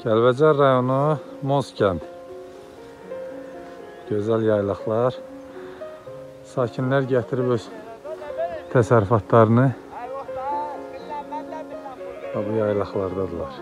Kəlbəcər rayonu Mozkənd. Gözəl yaylaqlar. Sakinlər gətirib öz təsərrüfatlarını bu yaylaqlardadırlar.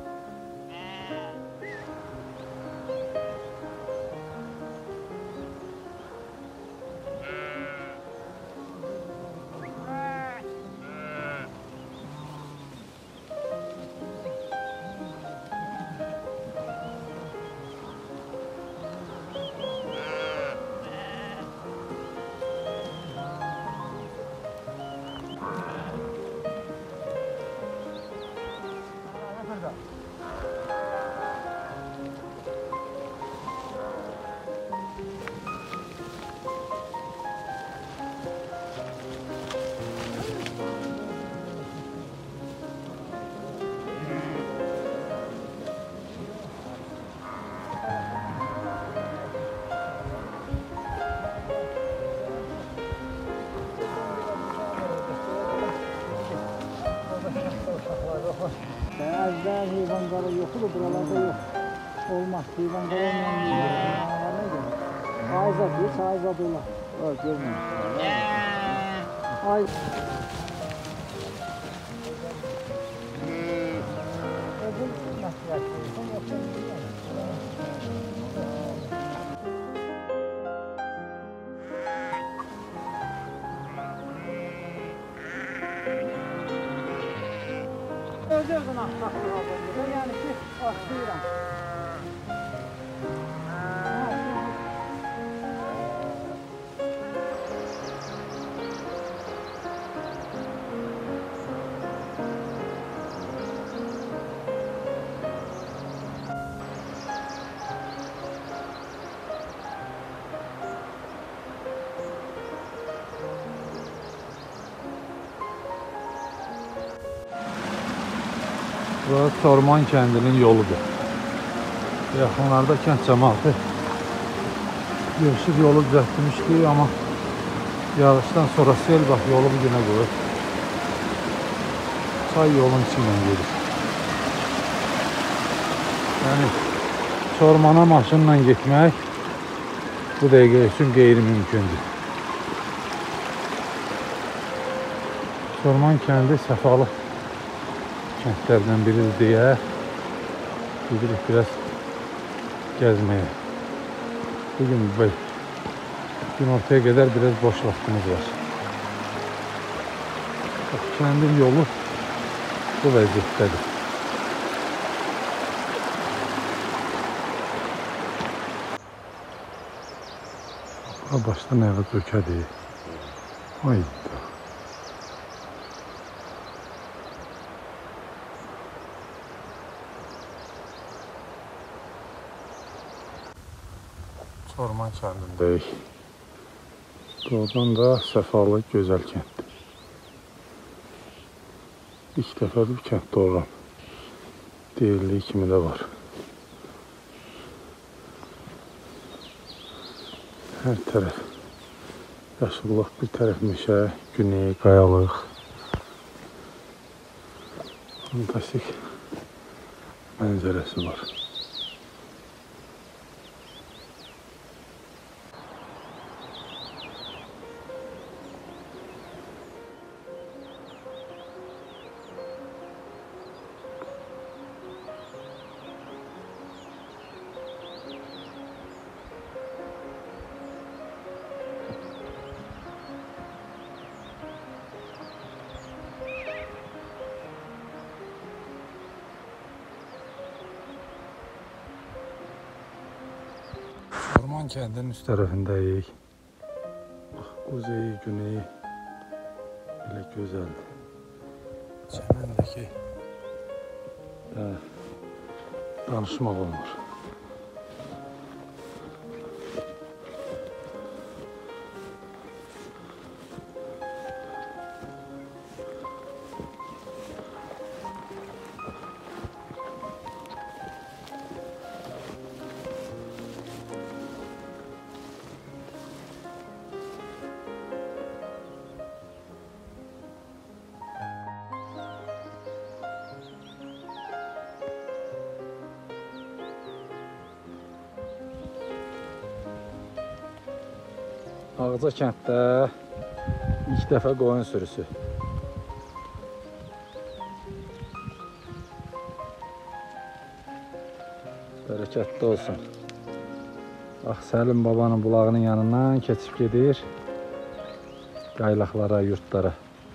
Əzlər heyvanları yoxdur, buralarda yox. Olmaz, heyvanlar olmayan Ayzad deyil, Ayzad olar. Görməyim. Ay. Özün axtarır, yəni ki, axtayıram. Burası Torman kəndinin yoludur. Yaxınlarda kənd cəmaatı görüşüb yolu düzəltmişdi, amma yağışdan sonra sel bax yolu bu günə qoyur. Çay yolun içindən gedir. Yəni Tormana maşınla getmək bu dəqiqə üçün qeyri-mümkündür. Torman kəndi səfalı kəndlərdən biridir deyə gidirik biraz gəzməyə. Bugün günortaya qədər biraz boş vaxtımız var. Kəndin yolu bu vəziyyətdədir. Başdan ayağa dökədir. Hayda. Torman kəndindəyik. Doğrudan da səfalı, gözəl kənd. İlk dəfədir bu kənddə olan. Deyildiyi kimi də var. Hər tərəf yaşıllıq, bir tərəf meşə, güney, qayalıq. Fantastik mənzərəsi var. Torman kəndinin üst tərəfindəyik. Bax, quzeyi, güneyi belə gözəldir. Çəməndəki danışmaq olmur. Ağca kənddə ilk dəfə qoyun sürüsü. Bərəkətli olsun. Bax, Səlim babanın bulağının yanından keçib gedir qaylaqlara, yurtlara.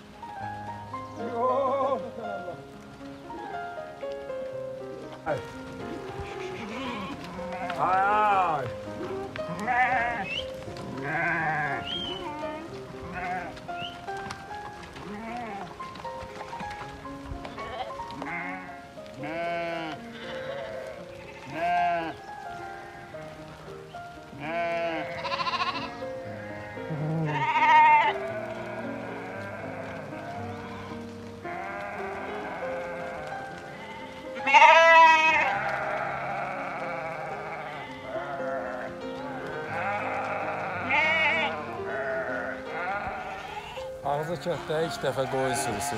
Ağca kənddə ilk dəfə qoyun sürüsü.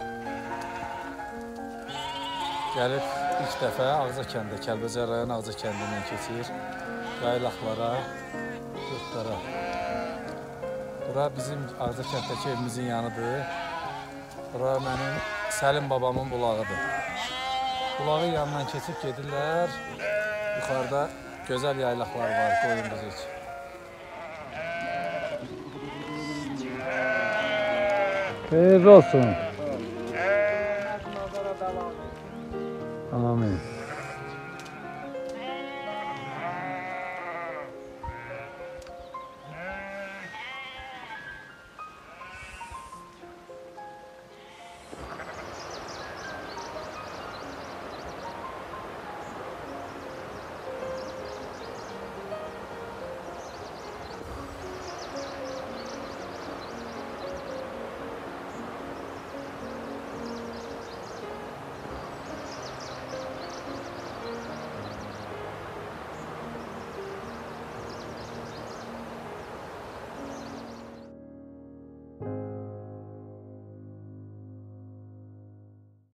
Gəlib ilk dəfə Ağca kəndə, Kəlbəcər rayon Ağca kəndindən keçir. Qaylaqlara, yurtlara. Bura bizim Ağca kənddəki evimizin yanıdır. Bura mənim Səlim babamın bulağıdır. Bulağın yanından keçib gedirlər. Yuxarıda gözəl yaylaqlar var, qoyun quzu üçün. Xeyirli olsun. Amin.